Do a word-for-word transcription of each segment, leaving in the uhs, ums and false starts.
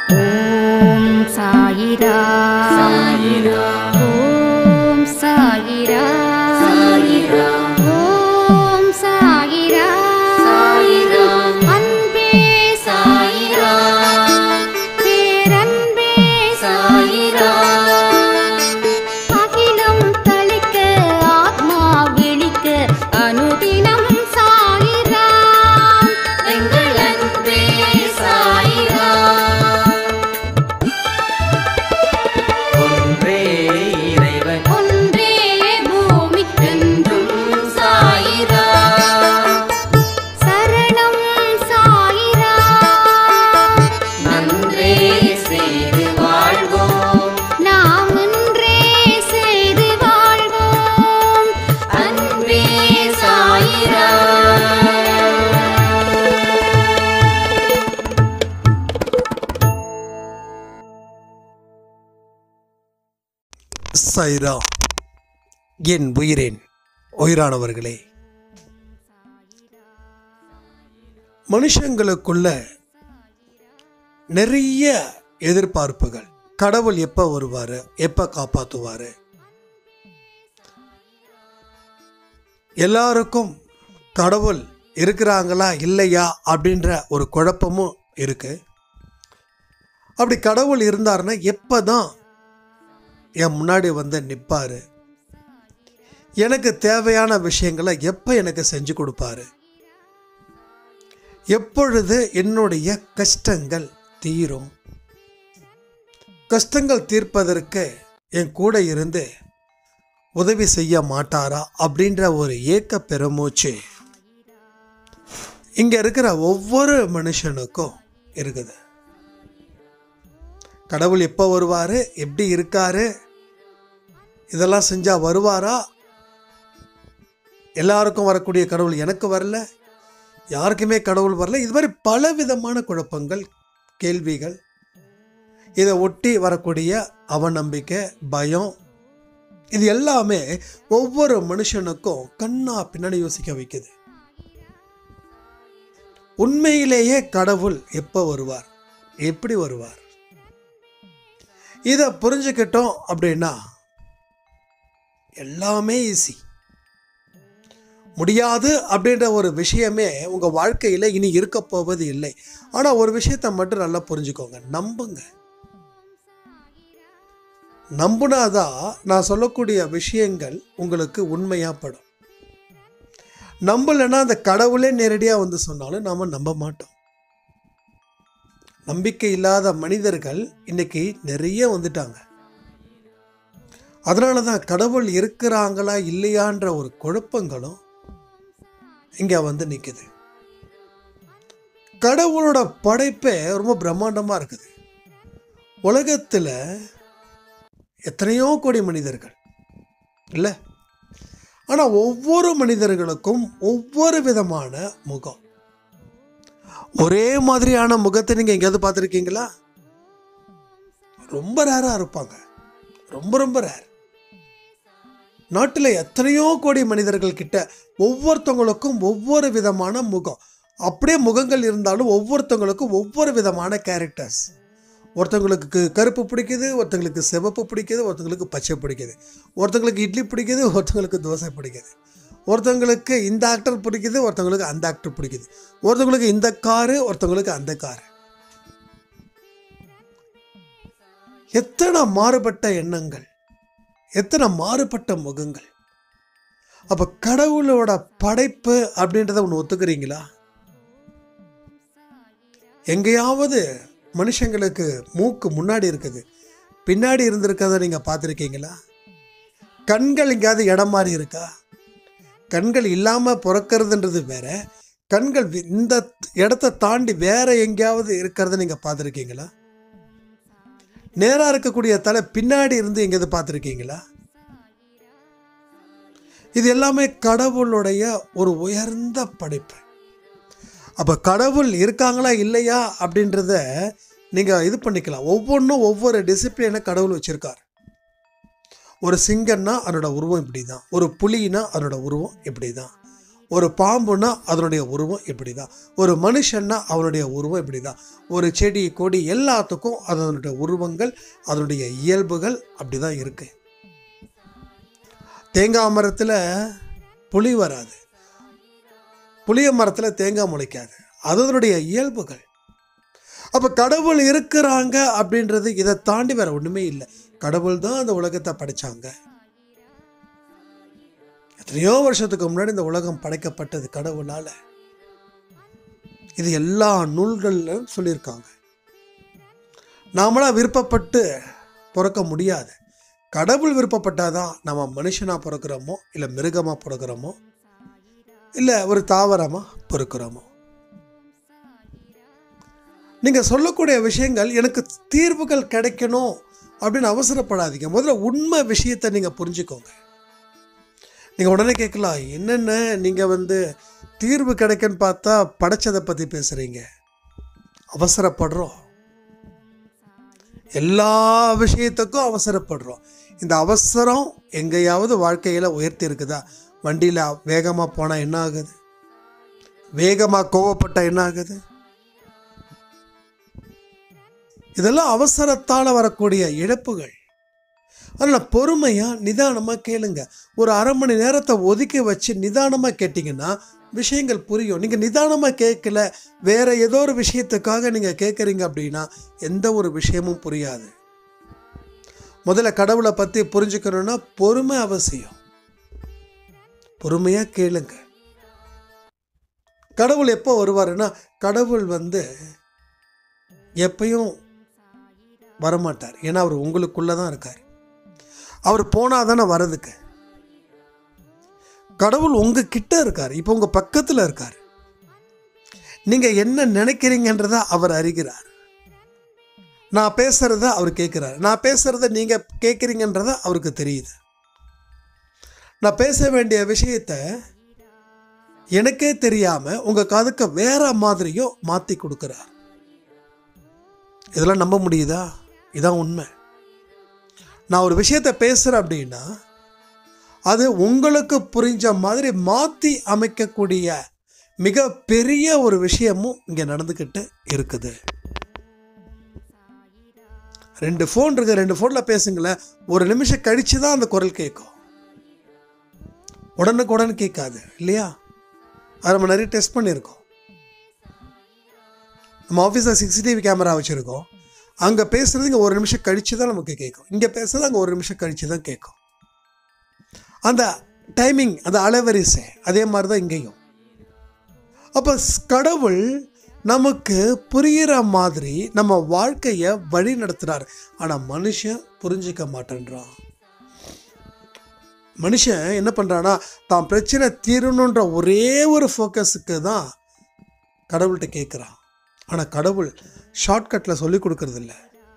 ஓம் சாயிரா சாயிரா ஓம் சாயிரா சாயிரா ஓம் சாயிரா சாயிரா அன்பே சாயிரா பேரன்பே சாயிரா அகிலம் தளிக்க ஆத்மா விழிக்க அனுதினம் சாயிரா எங்கள் அன்பே சாயிரா ஒன்றே இறைவன் ஒன்றே பூமிக்கென்றும் சாயிரா சரணம் சாயிரா நன்றே செய்து வாழ்வோம் நாம் ஒன்றே செய்து வாழ்வோம் அன்பே சாயிரா சாயிரா. என் உயிரேன் உயிரானவர்களே, மனுஷங்களுக்குள்ள நிறைய எதிர்பார்ப்புகள். கடவுள் எப்போ வருவார், எப்போ காப்பாற்றுவார், எல்லாருக்கும் கடவுள் இருக்கிறாங்களா இல்லையா அப்படின்ற ஒரு குழப்பமும் இருக்கு. அப்படி கடவுள் இருந்தாருன்னா எப்போ தான் என் முன்னாடி வந்து நிற்பார், எனக்கு தேவையான விஷயங்களை எப்போ எனக்கு செஞ்சு கொடுப்பாரு, எப்பொழுது என்னுடைய கஷ்டங்கள் தீரும், கஷ்டங்கள் தீர்ப்பதற்கு என் கூட இருந்து உதவி செய்ய மாட்டாரா அப்படின்ற ஒரு ஏக்க பெருமூச்சு இங்கே இருக்கிற ஒவ்வொரு மனுஷனுக்கும் இருக்குது. கடவுள் எப்போ வருவார், எப்படி இருக்காரு, இதெல்லாம் செஞ்சால் வருவாரா, எல்லாருக்கும் வரக்கூடிய கடவுள் எனக்கு வரல, யாருக்குமே கடவுள் வரல, இது மாதிரி பல விதமான குழப்பங்கள், கேள்விகள், இதை ஒட்டி வரக்கூடிய அவநம்பிக்கை, பயம், இது எல்லாமே ஒவ்வொரு மனுஷனுக்கும் கண்ணா பின்னாடி யோசிக்க வைக்குது. உண்மையிலேயே கடவுள் எப்போ வருவார், எப்படி வருவார், இதை புரிஞ்சுக்கிட்டோம் அப்படின்னா எல்லாமே ஈஸி. முடியாது அப்படின்ற ஒரு விஷயமே உங்கள் வாழ்க்கையில் இனி இருக்க போவது இல்லை. ஆனால் ஒரு விஷயத்தை மட்டும் நல்லா புரிஞ்சுக்கோங்க, நம்புங்க. நம்புனாதான் நான் சொல்லக்கூடிய விஷயங்கள் உங்களுக்கு உண்மையாப்படும். நம்பலைன்னா அந்த கடவுளே நேரடியாக வந்து சொன்னாலும் நாம் நம்ப மாட்டோம். நம்பிக்கை இல்லாத மனிதர்கள் இன்னைக்கு நிறைய வந்துட்டாங்க. அதனால தான் கடவுள் இருக்கிறாங்களா இல்லையான்ற ஒரு குழப்பங்களும் இங்கே வந்து நிற்குது. கடவுளோட படைப்பே ரொம்ப பிரம்மாண்டமாக இருக்குது. உலகத்தில் எத்தனையோ கோடி மனிதர்கள் இல்லை, ஆனால் ஒவ்வொரு மனிதர்களுக்கும் ஒவ்வொரு விதமான முகம். ஒரே மாதிரியான முகத்தை நீங்கள் எங்கேயாவது பார்த்துருக்கீங்களா? ரொம்ப ரேராக இருப்பாங்க, ரொம்ப ரொம்ப ரேர். நாட்டில் எத்தனையோ கோடி மனிதர்கள் கிட்ட ஒவ்வொருத்தவங்களுக்கும் ஒவ்வொரு விதமான முகம். அப்படியே முகங்கள் இருந்தாலும் ஒவ்வொருத்தவங்களுக்கும் ஒவ்வொரு விதமான கேரக்டர்ஸ். ஒருத்தவங்களுக்கு கருப்பு பிடிக்குது, ஒருத்தங்களுக்கு சிவப்பு பிடிக்குது, ஒருத்தங்களுக்கு பச்சை பிடிக்குது, ஒருத்தங்களுக்கு இட்லி பிடிக்குது, ஒருத்தங்களுக்கு தோசை பிடிக்குது, ஒருத்தவங்களுக்கு இந்த ஆக்டர் பிடிக்குது, ஒருத்தவங்களுக்கு அந்த ஆக்டர் பிடிக்குது, ஒருத்தவங்களுக்கு இந்த காரு, ஒருத்தவங்களுக்கு அந்த காரு. எத்தனை மாறுபட்ட எண்ணங்கள், எத்தனை மாறுபட்ட முகங்கள். அப்போ கடவுளோட படைப்பு அப்படின்றத ஒன்று ஒத்துக்கிறீங்களா? எங்கேயாவது மனுஷங்களுக்கு மூக்கு முன்னாடி இருக்குது, பின்னாடி இருந்திருக்கிறத நீங்கள் பார்த்துருக்கீங்களா? கண்கள் எங்கேயாவது இடம் மாறி இருக்கா? கண்கள் இல்லாமல் பிறக்கிறதுன்றது வேற, கண்கள் இந்த இடத்த தாண்டி வேற எங்கேயாவது இருக்கிறத நீங்கள் பார்த்துருக்கீங்களா? நேராக இருக்கக்கூடிய தலை பின்னாடி இருந்து எங்கேயாவது பார்த்துருக்கீங்களா? இது எல்லாமே கடவுளுடைய ஒரு உயர்ந்த படைப்பு. அப்போ கடவுள் இருக்காங்களா இல்லையா அப்படின்றத நீங்கள் இது பண்ணிக்கலாம். ஒவ்வொன்றும் ஒவ்வொரு டிசிப்ளினை கடவுள் வச்சுருக்கார். ஒரு சிங்கம்னா அதனோட உருவம் இப்படி தான், ஒரு புலினா அதனோட உருவம் இப்படி தான், ஒரு பாம்புன்னா அதனுடைய உருவம் இப்படி தான், ஒரு மனுஷன்னா அவனுடைய உருவம் இப்படி தான், ஒரு செடி கொடி எல்லாத்துக்கும் அதனுடைய உருவங்கள் அதனுடைய இயல்புகள் அப்படி தான் இருக்கு. தேங்காய் மரத்தில் புளி வராது, புளிய மரத்தில் தேங்காய் முளைக்காது, அதனுடைய இயல்புகள். அப்போ கடவுள் இருக்கிறாங்க அப்படின்றது இதை தாண்டி வேற ஒன்றுமே இல்லை. கடவுள் தான் அந்த உலகத்தை படைச்சாங்க. எத்தனையோ வருஷத்துக்கு முன்னாடி இந்த உலகம் படைக்கப்பட்டது கடவுளால. இது எல்லா நூல்களிலும் சொல்லியிருக்காங்க. நாமளா விருப்பப்பட்டு பிறக்க முடியாது. கடவுள் விருப்பப்பட்டாதான் நம்ம மனுஷனா பிறக்கிறோமோ இல்லை மிருகமா பிறக்கிறோமோ இல்லை ஒரு தாவரமா பிறக்கிறோமோ. நீங்க சொல்லக்கூடிய விஷயங்கள் எனக்கு தீர்வுகள் கிடைக்கணும் அப்படின்னு அவசரப்படாதீங்க. முதல்ல உண்மை விஷயத்தை நீங்க புரிஞ்சுக்கோங்க. நீங்கள் உடனே கேட்கலாம், என்னென்ன நீங்கள் வந்து தீர்வு கிடைக்குன்னு பார்த்தா படைச்சதை பற்றி பேசுகிறீங்க. அவசரப்படுறோம், எல்லா விஷயத்துக்கும் அவசரப்படுறோம். இந்த அவசரம் எங்கேயாவது வாழ்க்கையில் உயர்த்தி இருக்குதா? வண்டியில் வேகமாக போனால் என்ன ஆகுது? வேகமாக கோவப்பட்டால் என்ன ஆகுது? இதெல்லாம் அவசரத்தால் வரக்கூடிய இழப்புகள். அதனால் பொறுமையாக நிதானமாக கேளுங்க. ஒரு அரை மணி நேரத்தை ஒதுக்கி வச்சு நிதானமாக கேட்டிங்கன்னா விஷயங்கள் புரியும். நீங்கள் நிதானமாக கேட்கல, வேறு ஏதோ ஒரு விஷயத்துக்காக நீங்கள் கேட்குறீங்க அப்படின்னா எந்த ஒரு விஷயமும் புரியாது. முதல்ல கடவுளை பற்றி புரிஞ்சுக்கணுன்னா பொறுமை அவசியம். பொறுமையாக கேளுங்க. கடவுள் எப்போ வருவாருன்னா, கடவுள் வந்து எப்பயும் வரமாட்டார். ஏன்னா அவர் உங்களுக்குள்ளே தான் இருக்கார். அவர் போனால் தானே வர்றதுக்கு. கடவுள் உங்ககிட்ட இருக்கார், இப்போ உங்கள் பக்கத்தில் இருக்கார். நீங்கள் என்ன நினைக்கிறீங்கன்றத அவர் அறிகிறார். நான் பேசுகிறத அவர் கேட்குறார், நான் பேசுகிறத நீங்கள் கேட்குறீங்கன்றத அவருக்கு தெரியுது. நான் பேச வேண்டிய விஷயத்த எனக்கே தெரியாமல் உங்கள் காதுக்கு வேற மாதிரியும் மாற்றி கொடுக்குறார். இதெல்லாம் நம்ப முடியுதா? இதான் உண்மை. நான் ஒரு விஷயத்தை பேசுகிறேன் அப்படின்னா அது உங்களுக்கு புரிஞ்ச மாதிரி மாற்றி அமைக்கக்கூடிய மிக பெரிய ஒரு விஷயமும் இங்கே நடந்துக்கிட்டு இருக்குது. ரெண்டு ஃபோன் இருக்கு, ரெண்டு ஃபோனில் பேசுங்களேன், ஒரு நிமிஷம் கழித்து தான் அந்த குரல் கேட்கும். உடனுக்கு உடனே கேட்காது இல்லையா? அதை நம்ம நிறைய டெஸ்ட் பண்ணியிருக்கோம். நம்ம ஆஃபீஸில் சிசிடிவி கேமரா வச்சுருக்கோம். அங்கே பேசுகிறது இங்கே ஒரு நிமிஷம் கழித்து தான் நமக்கு கேட்கும், இங்கே பேசுகிறது அங்கே ஒரு நிமிஷம் கழித்து தான் கேட்கும். அந்த டைமிங், அந்த அலைவரிசை அதே மாதிரி தான் இங்கேயும். அப்போ கடவுள் நமக்கு புரிகிற மாதிரி நம்ம வாழ்க்கையை வழி நடத்துகிறார். ஆனால் மனுஷன் புரிஞ்சிக்க மாட்டேன்றான். மனுஷன் என்ன பண்ணுறான்னா, தான் பிரச்சனை தீரணுன்ற ஒரே ஒரு ஃபோக்கஸுக்கு தான் கடவுள்கிட்ட கேட்குறான். ஆனால் கடவுள் ஷார்ட்கட்டில் சொல்லி கொடுக்கறதில்ல.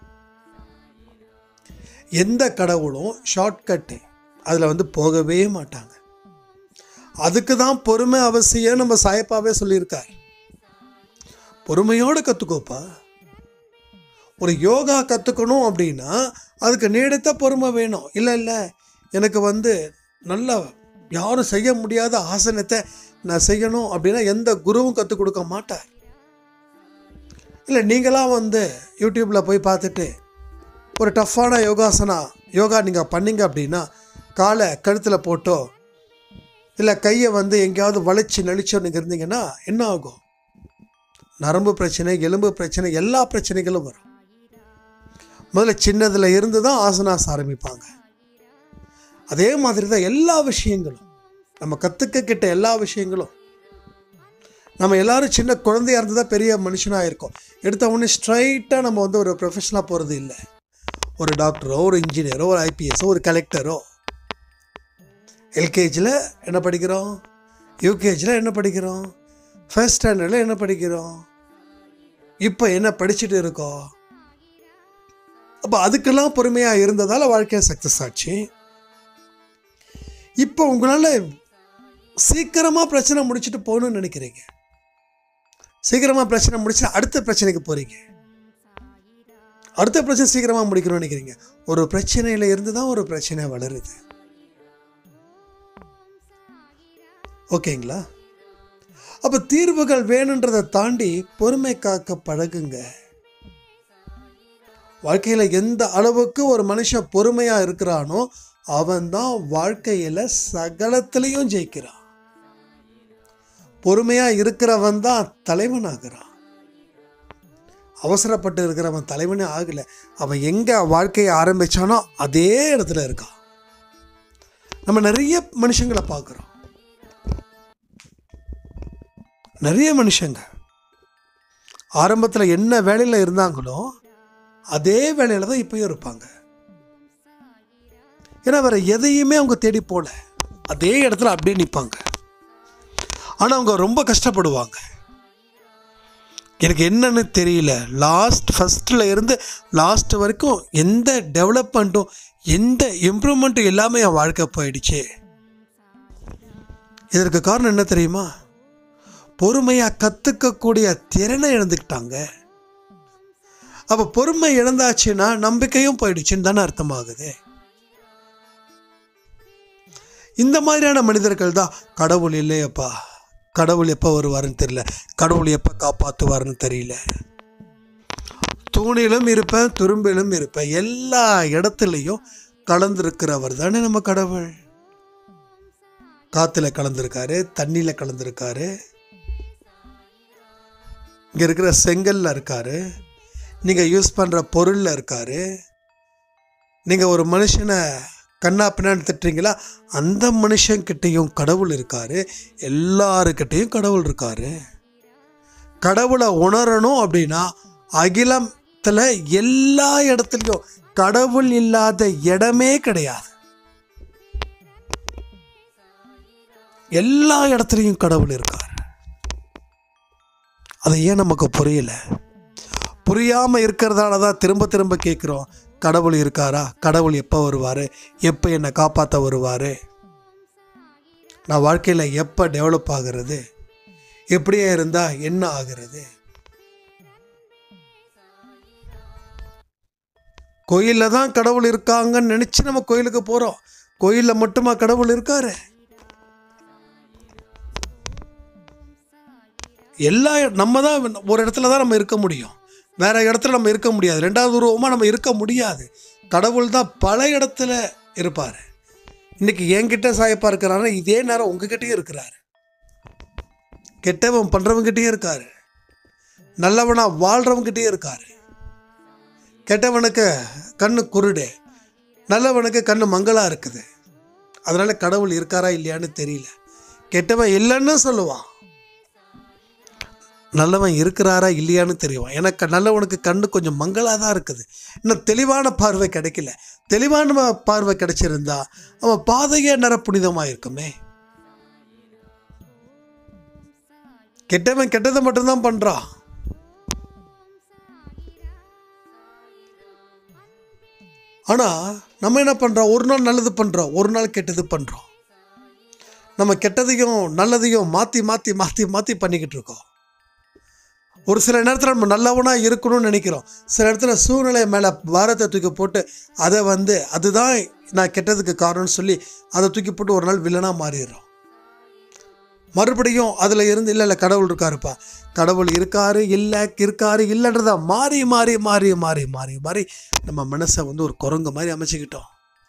எந்த கடவுளும் ஷார்ட்கட்டு அதில் வந்து போகவே மாட்டாங்க. அதுக்கு தான் பொறுமை அவசியம். நம்ம சாயப்பாவே சொல்லியிருக்கார், பொறுமையோடு கற்றுக்கோப்பா. ஒரு யோகா கற்றுக்கணும் அப்படின்னா அதுக்கு நீடித்த பொறுமை வேணும். இல்லை இல்லை எனக்கு வந்து நல்லா யாரும் செய்ய முடியாத ஆசனத்தை நான் செய்யணும் அப்படின்னா எந்த குருவும் கற்றுக் கொடுக்க மாட்டார். இல்லை நீங்களாம் வந்து யூடியூப்பில் போய் பார்த்துட்டு ஒரு டஃப்பான யோகாசனா யோகா நீங்கள் பண்ணிங்க அப்படின்னா காலை கழுத்தில் போட்டோ இல்லை கையை வந்து எங்கேயாவது வளைச்சி நழிச்சோ நீங்கள் இருந்தீங்கன்னா என்ன ஆகும்? நரம்பு பிரச்சனை, எலும்பு பிரச்சனை, எல்லா பிரச்சனைகளும் வரும். முதல்ல சின்னதில் இருந்து தான் ஆசனாஸ் ஆரம்பிப்பாங்க. அதே மாதிரி தான் எல்லா விஷயங்களும் நம்ம கற்றுக்க கிட்ட எல்லா விஷயங்களும். நம்ம எல்லோரும் சின்ன குழந்தையாக இருந்து தான் பெரிய மனுஷனாக இருக்கோம். எடுத்த உடனே ஸ்ட்ரைட்டாக நம்ம வந்து ஒரு ப்ரொஃபஷனலாக போகிறது இல்லை. ஒரு டாக்டரோ, ஒரு இன்ஜினியரோ, ஒரு ஐபிஎஸோ, ஒரு கலெக்டரோ. எல்கேஜியில் என்ன படிக்கிறோம், யூகேஜியில் என்ன படிக்கிறோம், ஃபர்ஸ்ட் ஸ்டாண்டர்டில் என்ன படிக்கிறோம், இப்போ என்ன படிச்சுட்டு இருக்கோம். அப்போ அதுக்கெல்லாம் பொறுமையாக இருந்ததால் வாழ்க்கையை சக்ஸஸ் ஆச்சு. இப்போ உங்களால் சீக்கிரமாக பிரச்சனை முடிச்சுட்டு போகணும்னு நினைக்கிறீங்க. சீக்கிரமாக பிரச்சனை முடிச்சு அடுத்த பிரச்சனைக்கு போகிறீங்க. அடுத்த பிரச்சனை சீக்கிரமாக முடிக்கணும்னு நினைக்கிறீங்க. ஒரு பிரச்சனையில் இருந்து தான் ஒரு பிரச்சனை வளருது. ஓகேங்களா? அப்போ தீர்வுகள் வேணுன்றதை தாண்டி பொறுமை காக்க பழகுங்க. வாழ்க்கையில் எந்த அளவுக்கு ஒரு மனுஷன் பொறுமையாக இருக்கிறானோ அவன் தான் வாழ்க்கையில் சகலத்திலையும் ஜெயிக்கிறான். பொறுமையாக இருக்கிறவன் தான் தலைவனாகிறான். அவசரப்பட்டு இருக்கிறவன் தலைவனே ஆகலை. அவன் எங்கே வாழ்க்கையை ஆரம்பித்தானோ அதே இடத்துல இருக்கான். நம்ம நிறைய மனுஷங்களை பார்க்குறோம். நிறைய மனுஷங்க ஆரம்பத்தில் என்ன வேலையில் இருந்தாங்களோ அதே வேலையில் தான் இப்போயும் இருப்பாங்க. ஏன்னா வேறு எதையுமே அவங்க தேடி போல, அதே இடத்துல அப்படியே நிற்பாங்க. ஆனால் அவங்க ரொம்ப கஷ்டப்படுவாங்க. எனக்கு என்னன்னு தெரியல, லாஸ்ட் ஃபஸ்ட்டில் இருந்து லாஸ்ட் வரைக்கும் எந்த டெவலப்மெண்ட்டும் எந்த இம்ப்ரூவ்மெண்ட்டும் எல்லாமே என் வாழ்க்கை போயிடுச்சு. இதற்கு காரணம் என்ன தெரியுமா? பொறுமையாக கற்றுக்கக்கூடிய திறனை இழந்துக்கிட்டாங்க. அப்போ பொறுமை இழந்தாச்சுன்னா நம்பிக்கையும் போயிடுச்சுன்னு தானே அர்த்தமாகுது. இந்த மாதிரியான மனிதர்கள் தான் கடவுள் இல்லையப்பா, கடவுள் எப்போ வருவாருன்னு தெரியல, கடவுள் எப்போ காப்பாற்றுவாருன்னு தெரியல, தூணிலும் இருப்பேன் துரும்பிலும் இருப்பேன், எல்லா இடத்துலையும் கலந்துருக்கிறவர் தானே நம்ம கடவுள். காற்றுல கலந்துருக்காரு, தண்ணியில் கலந்துருக்காரு, இங்கே இருக்கிற செங்கல்ல இருக்காரு, நீங்கள் யூஸ் பண்ணுற பொருளில் இருக்காரு. நீங்கள் ஒரு மனுஷனை கண்ணா பின்னான்னு திட்டுறீங்களா, அந்த மனுஷன்கிட்டையும் கடவுள் இருக்காரு, எல்லாருக்கிட்டையும் கடவுள் இருக்காரு. கடவுளை உணரணும் அப்படின்னா அகிலத்தில் எல்லா இடத்துலையும் கடவுள் இல்லாத இடமே கிடையாது. எல்லா இடத்துலையும் கடவுள் இருக்கார். அது ஏன் நமக்கு புரியல? புரியாமல் இருக்கிறதால தான் திரும்ப திரும்ப கேட்குறோம், கடவுள் இருக்காரா, கடவுள் எப்போ வருவார், எப்போ என்னை காப்பாற்ற வருவார், நான் வாழ்க்கையில் எப்போ டெவலப் ஆகிறது, எப்படியே இருந்தால் என்ன ஆகிறது. கோயிலில் தான் கடவுள் இருக்காங்கன்னு நினச்சி நம்ம கோயிலுக்கு போகிறோம். கோயிலில் மட்டுமா கடவுள் இருக்காரு? எல்லா நம்ம தான் ஒரு இடத்துல தான் நம்ம இருக்க முடியும், வேற இடத்துல நம்ம இருக்க முடியாது. ரெண்டாவது உருவமாக நம்ம இருக்க முடியாது. கடவுள் தான் பல இடத்துல இருப்பார். இன்னைக்கு என்கிட்ட சாயப்பா இருக்கிறாரு, இதே நேரம் உங்ககிட்டயும் இருக்கிறாரு. கெட்டவன் பண்ணுறவங்கிட்டே இருக்காரு, நல்லவனா வாழ்கிறவங்கிட்டே இருக்காரு. கெட்டவனுக்கு கண்ணு குருடு, நல்லவனுக்கு கண்ணு மங்களா இருக்குது. அதனால கடவுள் இருக்காரா இல்லையான்னு தெரியல. கெட்டவன் இல்லைன்னு சொல்லுவான், நல்லவன் இருக்கிறாரா இல்லையான்னு தெரியும். எனக்கு நல்லவனுக்கு கண்ணு கொஞ்சம் மங்களாக தான் இருக்குது, இன்னும் தெளிவான பார்வை கிடைக்கல. தெளிவான பார்வை கிடைச்சிருந்தா அவன் பாதையே நிற புனிதமாக இருக்குமே. கெட்டவன் கெட்டதை மட்டும்தான் பண்ணுறான். ஆனால் நம்ம என்ன பண்ணுறோம், ஒரு நாள் நல்லது பண்ணுறோம், ஒரு நாள் கெட்டது பண்ணுறோம். நம்ம கெட்டதையும் நல்லதையும் மாற்றி மாற்றி மாற்றி மாற்றி பண்ணிக்கிட்டு இருக்கோம். ஒரு சில நேரத்தில் நம்ம நல்லவனாக இருக்கணும்னு நினைக்கிறோம், சில இடத்துல சூழ்நிலை மேலே பாரத்தை தூக்கி போட்டு அதை வந்து அதுதான் நான் கெட்டதுக்கு காரணம்னு சொல்லி அதை தூக்கி போட்டு ஒரு நாள் வில்லனாக மாறிடுறோம். மறுபடியும் அதில் இருந்து இல்லை இல்லை கடவுள் இருக்காருப்பா, கடவுள் இருக்காரு இல்லை இருக்காரு இல்லைன்றத மாறி மாறி மாறி மாறி மாறி மாறி நம்ம மனசை வந்து ஒரு குரங்கு மாதிரி அமைச்சுக்கிட்டோம்.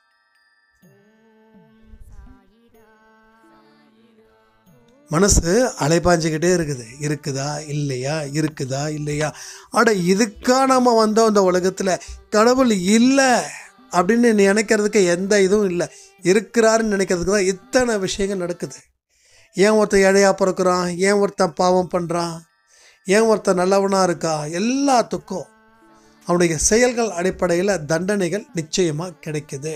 மனசு அலைப்பாஞ்சிக்கிட்டே இருக்குது, இருக்குதா இல்லையா இருக்குதா இல்லையா. அட இதுக்கா நம்ம வந்தோம் இந்த உலகத்தில்? கடவுள் இல்லை அப்படின்னு நினைக்கிறதுக்கு எந்த இதுவும் இல்லை, இருக்கிறாருன்னு நினைக்கிறதுக்கு தான் இத்தனை விஷயங்கள் நடக்குது. ஏன் ஒருத்தன் ஏழையாக பிறக்கிறான், ஏன் ஒருத்தன் பாவம் பண்ணுறான், ஏன் ஒருத்தன் நல்லவனாக இருக்கா, எல்லாத்துக்கும் அவனுடைய செயல்கள் அடிப்படையில் தண்டனைகள் நிச்சயமாக கிடைக்குது.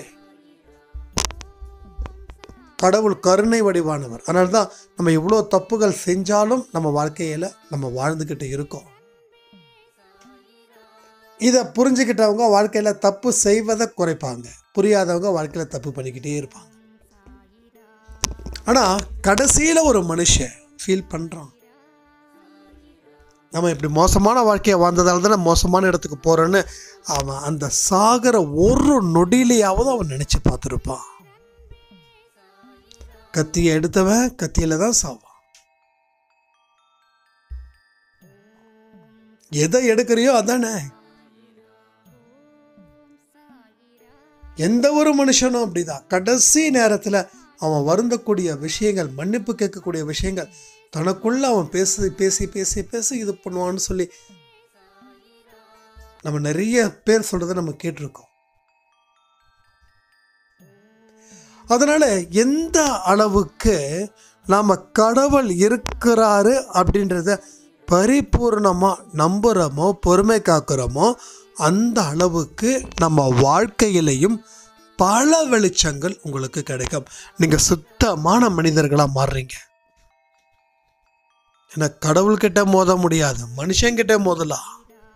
கடவுள் கருணை வடிவானவர். அதனால தான் நம்ம இவ்வளோ தப்புகள் செஞ்சாலும் நம்ம வாழ்க்கையில் நம்ம வாழ்ந்துக்கிட்டு இருக்கோம். இதை புரிஞ்சுக்கிட்டவங்க வாழ்க்கையில் தப்பு செய்வதை குறைப்பாங்க, புரியாதவங்க வாழ்க்கையில் தப்பு பண்ணிக்கிட்டே இருப்பாங்க. ஆனால் கடைசியில் ஒரு மனுஷன் ஃபீல் பண்ணுறான், நம்ம இப்படி மோசமான வாழ்க்கையை வாழ்ந்ததால தானே மோசமான இடத்துக்கு போகிறோன்னு அவன் அந்த சாகிற ஒரு நொடியிலேயாவது அவன் நினச்சி பார்த்துருப்பான். கத்தியை எடுத்தவன் கத்தியில் தான் சாவான். எதை எடுக்கிறியோ அதானே. எந்த ஒரு மனுஷனும் அப்படிதான். கடைசி நேரத்தில் அவன் வருந்தக்கூடிய விஷயங்கள், மன்னிப்பு கேட்கக்கூடிய விஷயங்கள், தனக்குள்ள அவன் பேசி பேசி பேசி பேசி இது பண்ணுவான்னு சொல்லி நம்ம நிறைய பேர் சொல்றதை நம்ம கேட்டிருக்கோம். அதனால எந்த அளவுக்கு நாம கடவுள் இருக்கிறாரு அப்படின்றத பரிபூர்ணமா நம்புறோமோ, பொறுமை காக்கிறோமோ, அந்த அளவுக்கு நம்ம வாழ்க்கையிலையும் பல வெளிச்சங்கள் உங்களுக்கு கிடைக்கும். நீங்க சுத்தமான மனிதர்களா மாறுறீங்க. ஏன்னா கடவுள்கிட்ட மோத முடியாது, மனுஷங்கிட்ட மோதலாம்.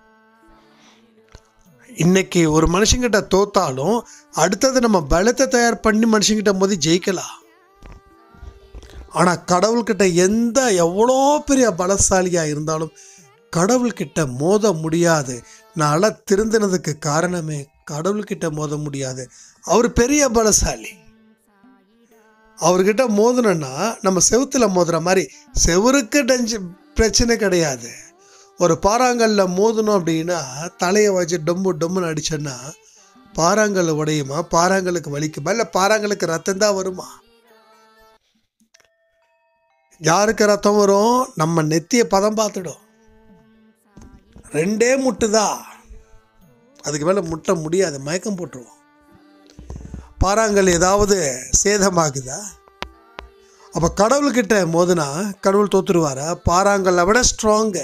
இன்னைக்கு ஒரு மனுஷங்கிட்ட தோத்தாலும் அடுத்தது நம்ம பலத்தை தயார் பண்ணி மனுஷங்கிட்ட மோதி ஜெயிக்கலாம். ஆனா கடவுள்கிட்ட எந்த எவ்வளோ பெரிய பலசாலியா இருந்தாலும் கடவுள்கிட்ட மோத முடியாது. நான் திருந்தினதுக்கு காரணமே கடவுள்கிட்ட மோத முடியாது. அவர் பெரிய பலசாலி. அவர்கிட்ட மோதணும்னா நம்ம செவுத்துல மோதுற மாதிரி, செவருக்கு டஞ்சு பிரச்சனை கிடையாது. ஒரு பாறாங்கல்ல மோதணும் அப்படின்னா தலையை வச்சு டொம்பு டொம்முன்னு அடிச்சோன்னா பாறாங்கல் உடையுமா? பாறாங்கலுக்கு வலிக்குமா? இல்லை பாறாங்கலுக்கு ரத்தம் தான் வருமா? யாருக்கு ரத்தம் வரும்? நம்ம நெத்திய பதம் பார்த்துடும். ரெண்டே முட்டுதான், அதுக்கு மேலே முட்ட முடியாது, மயக்கம் போட்டுருவோம். பாறாங்கல் ஏதாவது சேதமாகுதா? அப்போ கடவுள்கிட்ட மோதுனா கடவுள் தோத்துருவாரா? பாறாங்கல்லை விட ஸ்ட்ராங்கு.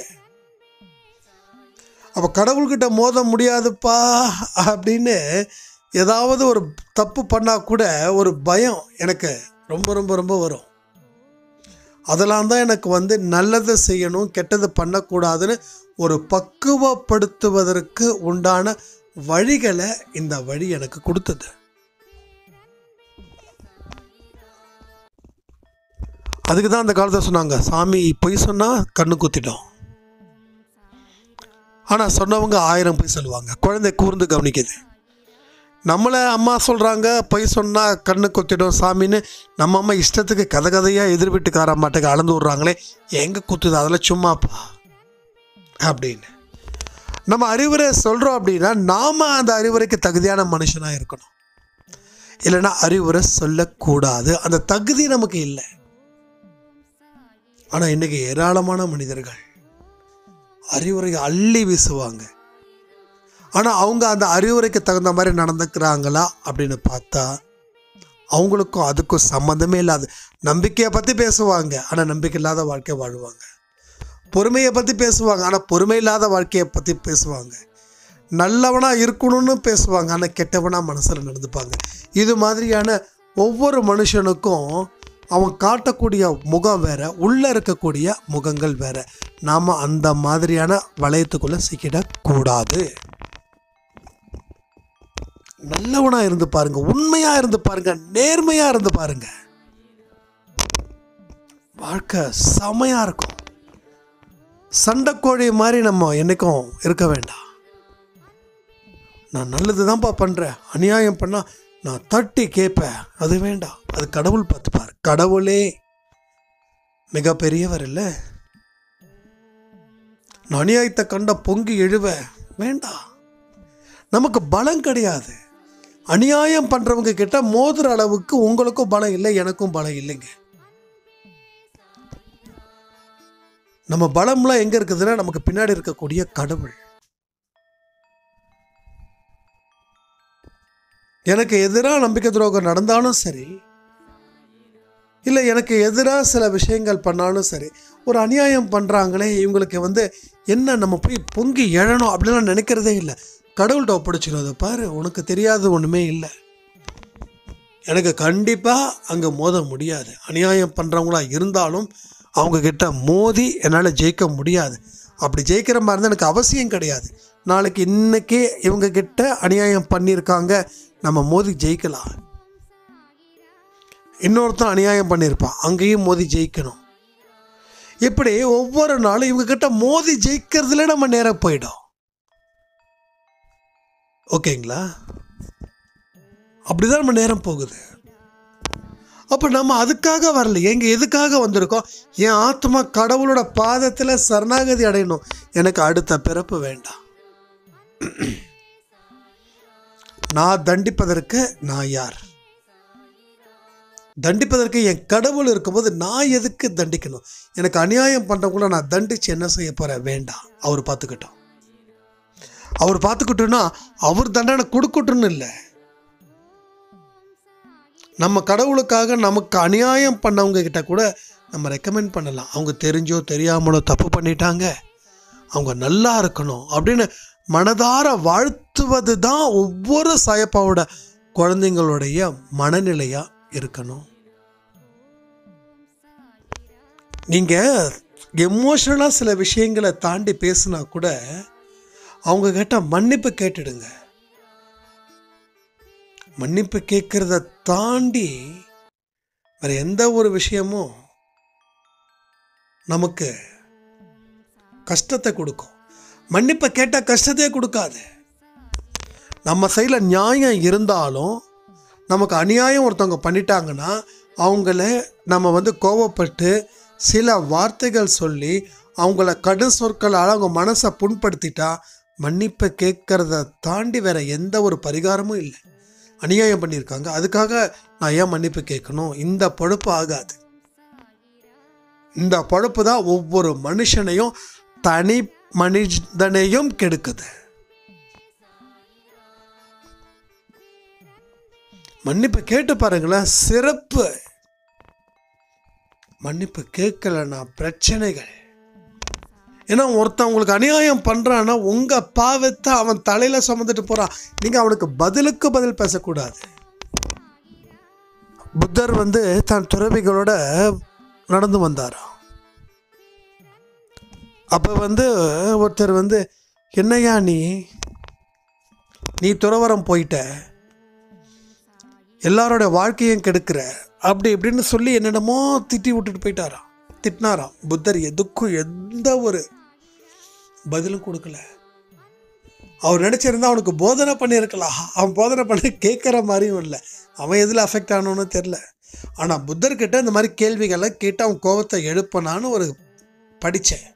அப்போ கடவுள்கிட்ட மோத முடியாதுப்பா அப்படின்னு ஏதாவது ஒரு தப்பு பண்ணால் கூட ஒரு பயம் எனக்கு ரொம்ப ரொம்ப ரொம்ப வரும். அதெல்லாம் தான் எனக்கு வந்து நல்லதை செய்யணும், கெட்டது பண்ணக்கூடாதுன்னு ஒரு பக்குவப்படுத்துவதற்கு உண்டான வழிகளை இந்த வழி எனக்கு கொடுத்தது. அதுக்கு தான் அந்த காலத்தில் சொன்னாங்க, சாமி பொய் சொன்னால் கண்ணு குத்திட்டோம். ஆனால் சொன்னவங்க ஆயிரம் பொய் சொல்லுவாங்க. குழந்தை கூர்ந்து கவனிக்குது. நம்மளை அம்மா சொல்கிறாங்க பொய் சொன்னால் கண்ணு குத்திடும் சாமின்னு, நம்ம அம்மா இஷ்டத்துக்கு கதை கதையாக எதிர் வீட்டுக்கார அம்மாட்டுக்கு அளந்து விட்றாங்களே, எங்கே குத்துது அதெல்லாம் சும்மாப்பா அப்படின்னு நம்ம அறிவுரை சொல்கிறோம். அப்படின்னா நாம் அந்த அறிவுரைக்கு தகுதியான மனுஷனாக இருக்கணும். இல்லைன்னா அறிவுரை சொல்லக்கூடாது. அந்த தகுதி நமக்கு இல்லை. ஆனால் இன்றைக்கி ஏராளமான மனிதர்கள் அறிவுரையை அள்ளி வீசுவாங்க. ஆனால் அவங்க அந்த அறிவுரைக்கு தகுந்த மாதிரி நடந்துக்கிறாங்களா அப்படின்னு பார்த்தா அவங்களுக்கும் அதுக்கும் சம்மந்தமே இல்லாது. நம்பிக்கையை பற்றி பேசுவாங்க, ஆனால் நம்பிக்கை இல்லாத வாழ்க்கையை வாழ்வாங்க. பொறுமையை பற்றி பேசுவாங்க, ஆனால் பொறுமை இல்லாத வாழ்க்கையை பற்றி பேசுவாங்க. நல்லவனாக இருக்கணும்னு பேசுவாங்க, ஆனால் கெட்டவனாக மனசில் நடந்துப்பாங்க. இது மாதிரியான ஒவ்வொரு மனுஷனுக்கும் அவன் காட்டக்கூடிய முகம் வேற, உள்ளே இருக்கக்கூடிய முகங்கள் வேற. நாம் அந்த மாதிரியான வளையத்துக்குள்ளே சிக்கிடக்கூடாது. நல்லவனாக இருந்து பாருங்க, உண்மையாக இருந்து பாருங்க, நேர்மையாக இருந்து பாருங்க. வாழ்க்கை செமையாக இருக்கும். சண்டைக்கோழி மாதிரி நம்ம என்றைக்கும் இருக்க வேண்டாம். நான் நல்லது தான்ப்பா பண்ணுறேன், அநியாயம் பண்ணால் நான் தட்டி கேட்பேன், அது வேண்டாம். அது கடவுள் பார்த்துப்பார். கடவுளே மிகப்பெரியவர் இல்லை. நான் அநியாயத்தை கண்ட பொங்கி எழுவ வேண்டாம். நமக்கு பலம் கிடையாது. அநியாயம் பண்றவங்க கிட்ட மோதுற அளவுக்கு உங்களுக்கும் பலம் இல்லை, எனக்கும் பலம் இல்லைங்க. நம்ம பலம்லாம் எங்க இருக்குதுன்னா நமக்கு பின்னாடி இருக்கக்கூடிய கடவுள். எனக்கு எதிராக நம்பிக்கை துரோகம் நடந்தாலும் சரி, இல்லை எனக்கு எதிராக சில விஷயங்கள் பண்ணாலும் சரி, ஒரு அநியாயம் பண்ணுறாங்களே இவங்களுக்கு வந்து என்ன நம்ம போய் பொங்கி எழணும் அப்படிலாம் நினைக்கிறதே இல்லை. கடவுள்கிட்ட ஒப்படைச்சிடும். அதை பாரு, உனக்கு தெரியாது ஒன்றுமே இல்லை. எனக்கு கண்டிப்பாக அங்கே மோத முடியாது. அநியாயம் பண்ணுறவங்களா இருந்தாலும் அவங்கக்கிட்ட மோதி என்னால் ஜெயிக்க முடியாது. அப்படி ஜெயிக்கிற மாதிரி இருந்தால் எனக்கு அவசியம் கிடையாது. நாளைக்கு இன்றைக்கே இவங்கக்கிட்ட அநியாயம் பண்ணியிருக்காங்க, நம்ம மோதி ஜெயிக்கலாம். இன்னொருத்தன் அநியாயம் பண்ணியிருப்பான், அங்கேயும் மோதி ஜெயிக்கணும். இப்படி ஒவ்வொரு நாளும் இவங்கக்கிட்ட மோதி ஜெயிக்கிறதுல நம்ம நேரம் போயிடும். ஓகேங்களா? அப்படிதான் நம்ம நேரம் போகுது. அப்போ நம்ம அதுக்காக வரல, எங்க எதுக்காக வந்திருக்கோம்? என் ஆத்மா கடவுளோட பாதத்தில் சரணாகதி அடையணும், எனக்கு அடுத்த பிறப்பு வேண்டாம். நான் தண்டிப்பதற்கு நான் யார்? தண்டிப்பதற்கு என் கடவுள் இருக்கும்போது நான் எதுக்கு தண்டிக்கணும்? எனக்கு அநியாயம் பண்ணுறவங்கள நான் தண்டித்து என்ன செய்ய போகிறேன்? வேண்டாம், அவர் பார்த்துக்கிட்டோம். அவர் பார்த்துக்கிட்டோன்னா அவர் தண்டனை கொடுக்கட்டும்னு இல்லை. நம்ம கடவுளுக்காக நமக்கு அநியாயம் பண்ணவங்க கிட்ட கூட நம்ம ரெக்கமெண்ட் பண்ணலாம். அவங்க தெரிஞ்சோ தெரியாமலோ தப்பு பண்ணிட்டாங்க, அவங்க நல்லா இருக்கணும் அப்படின்னு மனதார வாழ்த்துவது தான் ஒவ்வொரு சாயப்பாவோட குழந்தைங்களுடைய மனநிலையாக இருக்கணும். நீங்கள் எமோஷனலாக சில விஷயங்களை தாண்டி பேசுனா கூட அவங்க கிட்ட மன்னிப்பு கேட்டுடுங்க. மன்னிப்பு கேட்கறத தாண்டி வேற எந்த ஒரு விஷயமும் நமக்கு கஷ்டத்தை கொடுக்கும். மன்னிப்பை கேட்டால் கஷ்டத்தையே கொடுக்காது. நம்ம சைடில் நியாயம் இருந்தாலும் நமக்கு அநியாயம் ஒருத்தவங்க பண்ணிட்டாங்கன்னா அவங்கள நம்ம வந்து கோபப்பட்டு சில வார்த்தைகள் சொல்லி அவங்கள கடும் சொற்களால் அவங்க மனசை புண்படுத்திட்டா மன்னிப்பை கேட்கறத தாண்டி வேற எந்த ஒரு பரிகாரமும் இல்லை. அநியாயம் பண்ணியிருக்காங்க, அதுக்காக நான் ஏன் மன்னிப்பு கேட்கணும்? இந்த பொழப்பு ஆகாது. இந்த பொழப்பு தான் ஒவ்வொரு மனுஷனையும் தனி மனிதனையும் கெடுக்குது. மன்னிப்பு கேட்டு பாருங்களேன், சிறப்பு. மன்னிப்பு கேட்கலன்னா பிரச்சனைகள். ஏன்னா ஒருத்தன் உங்களுக்கு அநியாயம் பண்ணுறான்னா உங்கள் பாவத்தை அவன் தலையில் சுமந்துட்டு போகிறான், நீங்கள் அவனுக்கு பதிலுக்கு பதில் பேசக்கூடாது. புத்தர் வந்து தன் துறவிகளோட நடந்து வந்தாராம். அப்போ வந்து ஒருத்தர் வந்து, என்னையா நீ நீ துறவரம் போயிட்ட, எல்லாரோட வாழ்க்கையும் கெடுக்கிற, அப்படி இப்படின்னு சொல்லி என்னென்னமோ திட்டி விட்டுட்டு போயிட்டாராம், திட்டினாராம். புத்தர் எதுக்கும் எந்த ஒரு பதிலும் கொடுக்கல. அவர் நினச்சிருந்தா அவனுக்கு போதனை பண்ணியிருக்கலாம். அவன் போதனை பண்ணி கேட்குற மாதிரியும் இல்லை, அவன் எதில் அஃபெக்ட் ஆனோன்னு தெரில. ஆனால் புத்தர்கிட்ட இந்த மாதிரி கேள்விகளை கேட்டு அவன் கோபத்தை எழுப்பனான்னு ஒரு படித்தேன்.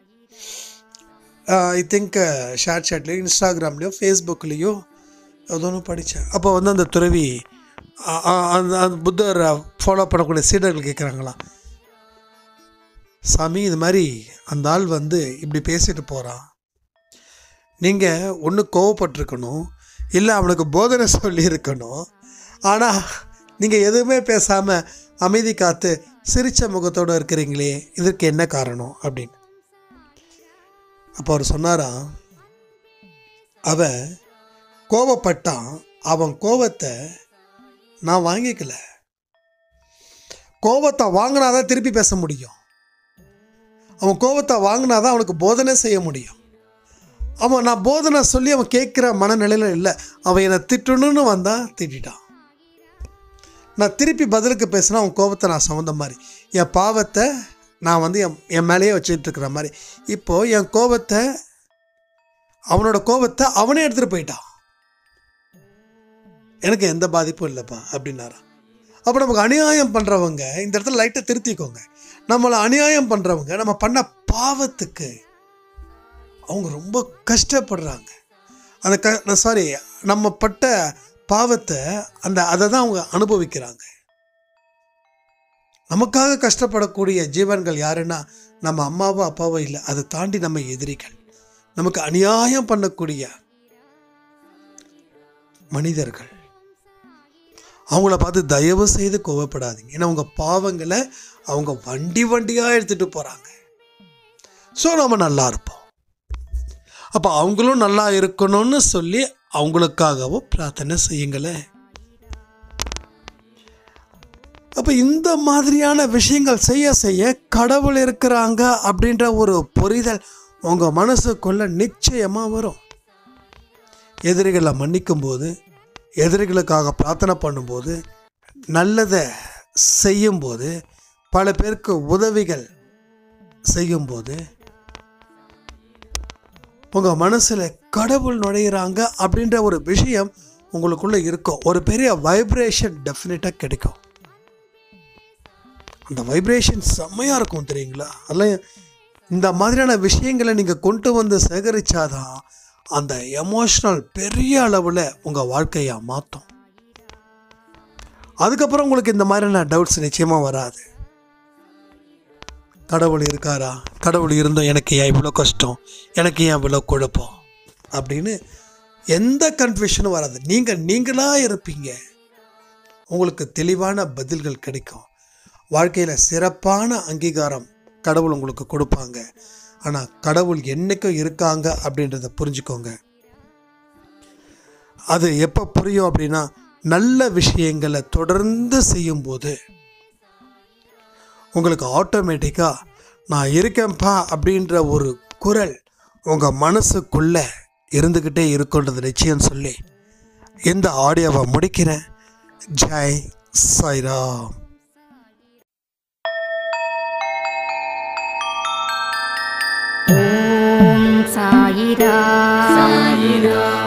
ஐ திங்க் ஷேர் சாட்லேயோ இன்ஸ்டாகிராம்லேயோ ஃபேஸ்புக்லேயோ ஏதோ ஒன்று படித்தேன். அப்போ வந்து அந்த துறவி அந்த புத்தர் ஃபாலோ பண்ணக்கூடிய சீடர்கள் கேட்குறாங்களாம், சாமி இது மாதிரி அந்த ஆள் வந்து இப்படி பேசிட்டு போகிறான், நீங்கள் ஒன்று கோவப்பட்டிருக்கணும், இல்லை அவனுக்கு போதனை சொல்லியிருக்கணும், ஆனால் நீங்கள் எதுவுமே பேசாமல் அமைதி காத்து சிரித்த முகத்தோடு இருக்கிறீங்களே, இதற்கு என்ன காரணம் அப்படின்னு. அப்போ அவர் சொன்னாராம், அவன் கோபப்பட்டான், அவன் கோபத்தை நான் வாங்கிக்கல. கோபத்தை வாங்கினாதான் திருப்பி பேச முடியும். அவன் கோபத்தை வாங்கினாதான் அவனுக்கு போதனை செய்ய முடியும். அவன் நான் போதனை சொல்லி அவன் கேட்குற மனநிலையில் இல்லை. அவன் என்னை திட்டணும்னு வந்தான், திட்டான். நான் திருப்பி பதிலுக்கு பேசினா அவன் கோபத்தை நான் சுமந்த மாதிரி, என் பாவத்தை நான் வந்து என் என் மேலேயே வச்சுட்டு இருக்கிற மாதிரி. இப்போது என் கோபத்தை, அவனோட கோபத்தை அவனே எடுத்துகிட்டு போயிட்டான், எனக்கு எந்த பாதிப்பும் இல்லைப்பா அப்படின்னாராம். அப்போ நமக்கு அநியாயம் பண்ணுறவங்க இந்த இடத்துல லைட்டை திருத்திக்கோங்க. நம்மளை அநியாயம் பண்ணுறவங்க நம்ம பண்ண பாவத்துக்கு அவங்க ரொம்ப கஷ்டப்படுறாங்க. அந்த க சாரி நம்ம பட்ட பாவத்தை அந்த அதை தான் அவங்க அனுபவிக்கிறாங்க. நமக்காக கஷ்டப்படக்கூடிய ஜீவன்கள் யாருன்னா நம்ம அம்மாவோ அப்பாவோ இல்லை, அதை தாண்டி நம்ம எதிரிகள், நமக்கு அநியாயம் பண்ணக்கூடிய மனிதர்கள். அவங்கள பார்த்து தயவு செய்து கோவப்படாதீங்க. ஏன்னா அவங்க பாவங்களை அவங்க வண்டி வண்டியாக எடுத்துகிட்டு போகிறாங்க. ஸோ நம்ம நல்லா இருப்போம். அப்போ அவங்களும் நல்லா இருக்கணும்னு சொல்லி அவங்களுக்காகவும் பிரார்த்தனை செய்யுங்களேன். அப்போ இந்த மாதிரியான விஷயங்கள் செய்ய செய்ய கடவுள் இருக்கிறாங்க அப்படின்ற ஒரு புரிதல் உங்கள் மனசுக்குள்ள நிச்சயமாக வரும். எதிரிகளை மன்னிக்கும் போது, எதிரிகளுக்காக பிரார்த்தனை பண்ணும்போது, நல்லதை செய்யும்போது, பல பேருக்கு உதவிகள் செய்யும்போது உங்கள் மனசில் கடவுள் நுழையிறாங்க அப்படின்ற ஒரு விஷயம் உங்களுக்குள்ளே இருக்கும். ஒரு பெரிய வைப்ரேஷன் டெஃபினட்டாக கிடைக்கும். அந்த வைப்ரேஷன் செம்மையாக இருக்கும் தெரியுங்களா. அதெல்லாம் இந்த மாதிரியான விஷயங்களை நீங்கள் கொண்டு வந்து சேகரித்தாதான் அந்த எமோஷ்னல் பெரிய அளவில் உங்கள் வாழ்க்கையை மாற்றும். அதுக்கப்புறம் உங்களுக்கு இந்த மாதிரியான டவுட்ஸ் நிச்சயமாக வராது. கடவுள் இருக்காரா, கடவுள் இருந்தோம் எனக்கு ஏன் இவ்வளோ கஷ்டம், எனக்கு ஏன் இவ்வளோ குழப்பம் அப்படின்னு எந்த கன்ஃபியூஷனும் வராது. நீங்கள் நீங்களாக இருப்பீங்க. உங்களுக்கு தெளிவான பதில்கள் கிடைக்கும். வாழ்க்கையில் சிறப்பான அங்கீகாரம் கடவுள் உங்களுக்கு கொடுப்பாங்க. ஆனால் கடவுள் என்னைக்கும் இருக்காங்க அப்படின்றத புரிஞ்சுக்கோங்க. அது எப்போ புரியும் அப்படின்னா, நல்ல விஷயங்களை தொடர்ந்து செய்யும்போது உங்களுக்கு ஆட்டோமேட்டிக்காக நான் இருக்கேன்ப்பா அப்படின்ற ஒரு குரல் உங்கள் மனசுக்குள்ளே இருந்துக்கிட்டே இருக்குன்றது நிச்சயம் சொல்லி இந்த ஆடியோவை முடிக்கிறேன். ஜெய் சாய்ராம். ஓம் சாயிரா சாயிரா.